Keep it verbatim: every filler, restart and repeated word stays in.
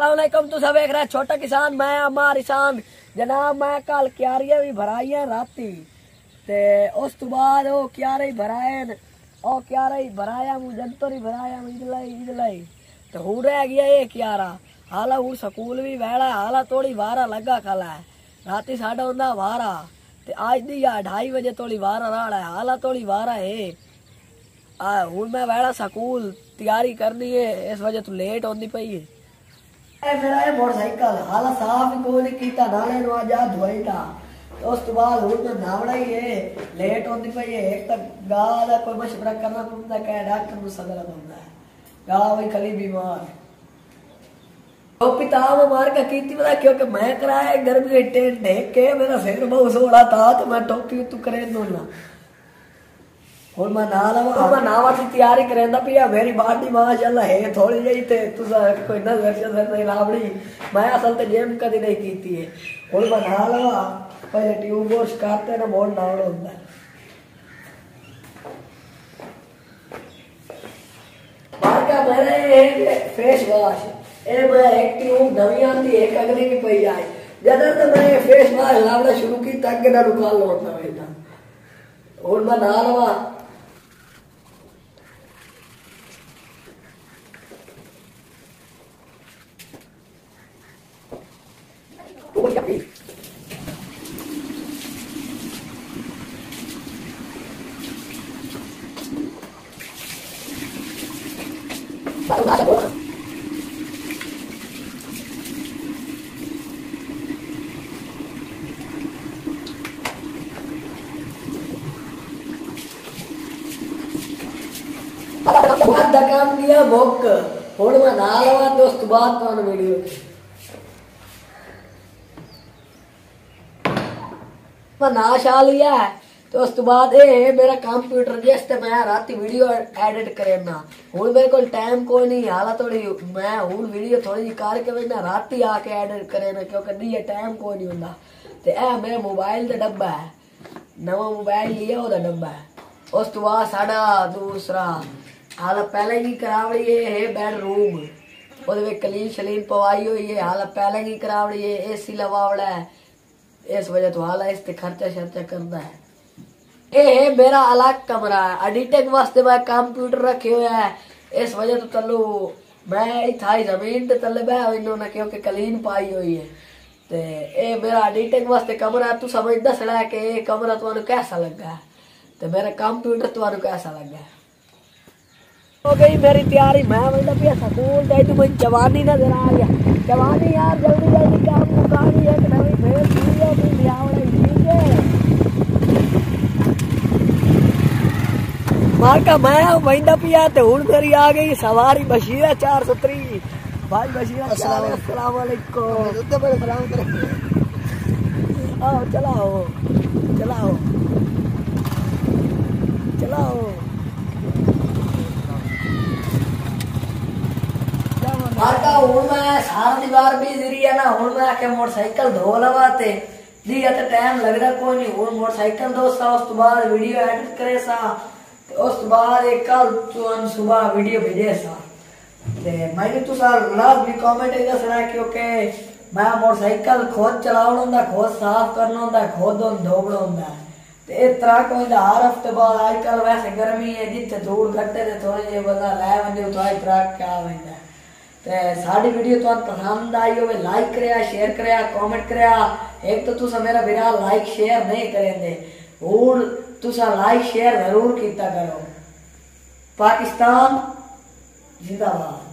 अस्सलामुअलैकुम। तुम सब देख रहे छोटा किसान, मैं अमार ईसान जनाब। मैं कल क्यारियां भी भराई राती ते उस तो बाद ओ क्यारे भराए ओ क्यारे भराया मु जंतोरी भराया इजलाई इजलाई तो हूं रह गया ये क्यारा। हाला हूं स्कूल भी बैठा हाला थोड़ी वारा लगा कल है राती साढ़ा होंदा वारा ते आज दी या ढाई बजे थोड़ी वारा राड़ा है हाला थोड़ी वारा है। आ हूं मैं बैठा स्कूल तैयारी करनी है इस वजह तो लेट होती पई है। मेरा ये मोटरसाइकिल हाला साफ ही कोई नहीं कीता नाले नु आज धोई था तो उस तो बाद हूं तो नावड़ा ही है लेट होती पई है। एक तक गांव का कोई मशवरा करना पड़ता है डॉक्टर को सदना पड़ता है गांव ही खली बीमार तो पिताब मार का कीती पता क्योंकि मैं कराया गर्मी के टेंट देख के मेरा सिर बहुत सोड़ा था तो मैं टोपी तू करे दूंगा और मैं नाला मैं नावा की तैयारी करेंदा पिया मेरी बॉडी माशाल्लाह है थोड़ी जही थे तू कोई नजर से नहीं लावड़ी मैं असल ते जिम कदी नहीं कीती है और मैं नाला पहले ट्यूब वॉश करते ना बहुत नावड़ा होता है। बाहर का मेरे फेस वॉश ए मैं एक ट्यूब नवी आती एक अगली की पई आई ज्यादा तो मैं फेस वॉश लावड़ा शुरू की तक ना रुका लौटना बेटा और मैं नाला काम दिया बुक और मैं नालवा दोस्त बात तो वीडियो मैं नाशा लिया है तो उस तो बाद ए मेरा कंप्यूटर जिससे मैं राती वीडियो एडिट करना हूं मेरे को टाइम कोई नहीं हाला थोड़ी मैं हूं वीडियो थोड़ी जी करके मैं राती आके एडिट करना क्योंकि दी टाइम कोई नहीं होंदा ते ए मेरा मोबाइल का डब्बा है नवा मोबाइल लिया ओदा डब्बा है। उस तो बाद साडा दूसरा हाला पहले ही करावड़ी है बेडरूम ओदे क्लीन शलीन पवाई हुई है हाला पहले ही करावड़ी है एसी लवावड़ा है इस वजह तो हाला इस ते खर्चा शर्चा करता है। ए है मेरा अलग कमरा है एडिटिंग वास्ते मैं कंप्यूटर रखे हुए है इस वजह तो चलो मैं इथाई जमीन ते तले बह इन्होंने क्योंकि क्लीन पाई हुई है ते ए मेरा एडिटिंग वास्ते कमरा तू समझ दसना कि ये कमरा तुहानू कैसा लगा ते मेरा कंप्यूटर तुहानू कैसा लगा। हो गई मेरी तैयारी मैं मतलब पिया स्कूल गई तो मुझे जवानी नजर आ गया जवानी यार जल्दी जल्दी काम मुकानी है नवी भेड़ वीडियो भी लियावड़े ठीक है मार का मैं वहींदा पिया तो हुन मेरी आ गई सवारी बशीरा चार सौ त्री भाई बशीरा अस्सलाम वालेकुम तो बड़े सलाम करे आओ चलाओ चलाओ चलाओ मारका हूं मैं सारा दीवार भी जरी है ना हूं मैं आके मोटरसाइकिल धो लवाते दी तो टाइम लगदा कोई नहीं हूं मोटरसाइकिल धो सा उस तो बाद वीडियो एडिट करे सा उस तो बाद एक कल तुम सुबह वीडियो भेजे सा ते मैंने तो सार लाभ भी कमेंट इधर सुना क्योंकि मैं मोटरसाइकिल खुद चलावना होंदा खुद साफ करना होंदा खुद धोबना होंदा ते इस तरह को हर हफ्ते बाद आजकल वैसे गर्मी है जिथे धूड़ घटे ते थोड़े जे बंदा लै वंदे तो आई तरह क्या वंदा ते साडी वीडियो तो पसंद आई हो लाइक करया शेयर करया कमेंट करया एक तो तुसा मेरा बिना लाइक शेयर नहीं करेंदे और तुसा लाइक शेयर जरूर कीता करो। पाकिस्तान जिंदाबाद।